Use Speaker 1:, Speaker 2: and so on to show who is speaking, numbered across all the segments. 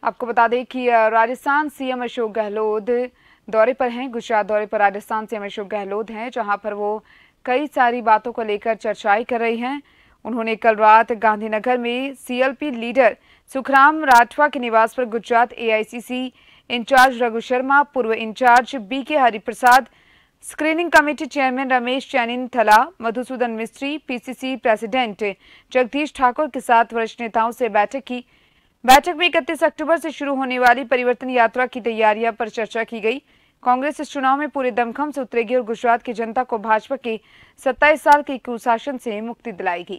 Speaker 1: आपको बता दें कि राजस्थान सीएम अशोक गहलोत दौरे पर हैं। गुजरात दौरे पर राजस्थान सीएम अशोक गहलोत हैं, जहां पर वो कई सारी बातों को लेकर चर्चाएं कर रही हैं। उन्होंने कल रात गांधीनगर में सीएलपी लीडर सुखराम राठवा के निवास पर गुजरात एआईसीसी इंचार्ज रघु शर्मा, पूर्व incharge BK Hariprasad, screening committee chairman Ramesh Chennithala, Madhusudan Mistry, PCC president Jagdish Thakur के साथ वरिष्ठ नेताओं से बैठक की। बैठक में 31 अक्टूबर से शुरू होने वाली परिवर्तन यात्रा की तैयारियां पर चर्चा की गई। कांग्रेस इस चुनाव में पूरे दमखम से उतरेगी और गुजरात की जनता को भाजपा के 27 साल के कुशासन से मुक्ति दिलाएगी।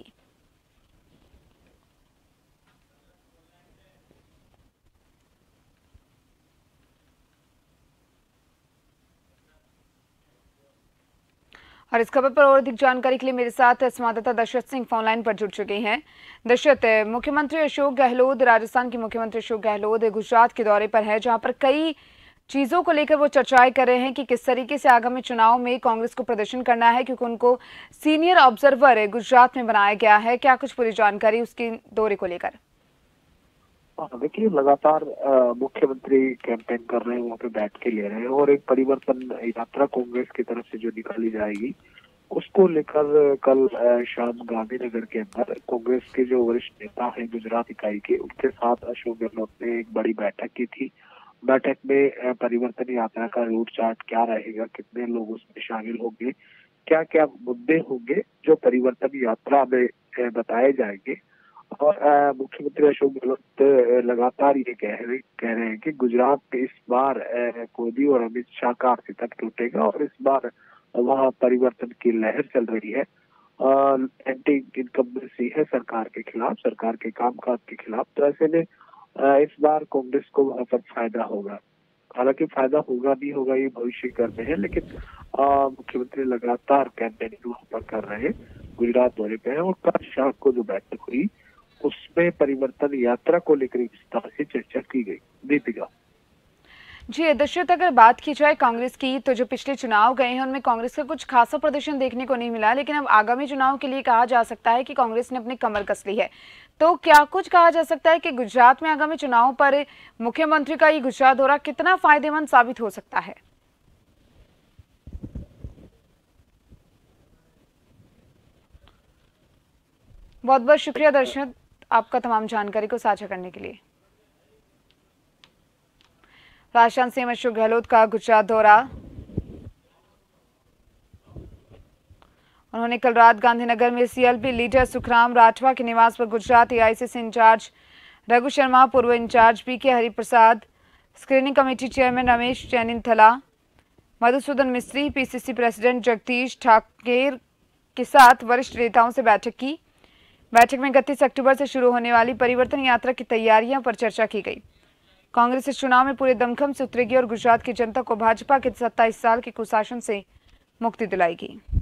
Speaker 1: और इस खबर पर और अधिक जानकारी के लिए मेरे साथ संवाददाता दशरथ सिंह फोनलाइन पर जुड़ चुके हैं। दशरथ, मुख्यमंत्री अशोक गहलोत, राजस्थान के मुख्यमंत्री अशोक गहलोत गुजरात के दौरे पर है, जहां पर कई चीजों को लेकर वो चर्चाएं कर रहे हैं कि किस तरीके से आगामी चुनाव में कांग्रेस को प्रदर्शन करना है, क्योंकि उनको सीनियर ऑब्जर्वर गुजरात में बनाया गया है। क्या कुछ पूरी जानकारी उसके दौरे को लेकर?
Speaker 2: देखिए, लगातार मुख्यमंत्री कैंपेन कर रहे हैं, वहाँ पे बैठ के ले रहे हैं और एक परिवर्तन यात्रा कांग्रेस की तरफ से जो निकाली जाएगी उसको लेकर कल शाम गांधीनगर के अंदर कांग्रेस के जो वरिष्ठ नेता हैं गुजरात इकाई के, उनके साथ अशोक गहलोत ने एक बड़ी बैठक की थी। बैठक में परिवर्तन यात्रा का रूट चार्ट क्या रहेगा, कितने लोग उसमें शामिल होंगे, क्या क्या मुद्दे होंगे जो परिवर्तन यात्रा में बताए जाएंगे। और मुख्यमंत्री अशोक गहलोत लगातार ये कह रहे हैं कि गुजरात में इस बार मोदी और अमित शाह का आर्थिक टूटेगा और इस बार वहाँ परिवर्तन की लहर चल रही है। एंटी इनकम्बेंसी है सरकार के खिलाफ, सरकार के कामकाज के खिलाफ। तो ऐसे में इस बार कांग्रेस को वहाँ पर फायदा होगा। हालांकि फायदा होगा नहीं होगा ये भविष्य करते हैं, लेकिन मुख्यमंत्री लगातार कैंपेनिंग वहाँ पर कर रहे हैं, गुजरात दौरे पे हैं। और कल शाम को जो बैठक हुई उसमें परिवर्तन यात्रा को लेकर विस्तार से चर्चा की गई। दीपिका
Speaker 1: जी दशरथ, अगर बात की जाए कांग्रेस की, तो जो पिछले चुनाव गए हैं उनमें कांग्रेस का कुछ खासा प्रदर्शन देखने को नहीं मिला, लेकिन अब आगामी चुनाव के लिए कहा जा सकता है कि कांग्रेस ने अपनी कमर कस ली है। तो क्या कुछ कहा जा सकता है कि गुजरात में आगामी चुनाव पर मुख्यमंत्री का ये गुजरात दौरा कितना फायदेमंद साबित हो सकता है? बहुत बहुत शुक्रिया दर्शक, आपका तमाम जानकारी को साझा करने के लिए। राजस्थान सीएम अशोक गहलोत का गुजरात दौरा। उन्होंने कल रात गांधीनगर में सीएलपी लीडर सुखराम राठवा के निवास पर गुजरात एआईसीसी इंचार्ज रघु शर्मा, पूर्व incharge BK Hariprasad, screening committee chairman Ramesh Chennithala, Madhusudan Mistry, PCC president Jagdish Thakur के साथ वरिष्ठ नेताओं से बैठक की। बैठक में 31 अक्टूबर से शुरू होने वाली परिवर्तन यात्रा की तैयारियां पर चर्चा की गई। कांग्रेस इस चुनाव में पूरे दमखम से उतरेगी और गुजरात की जनता को भाजपा के 27 साल के कुशासन से मुक्ति दिलाएगी।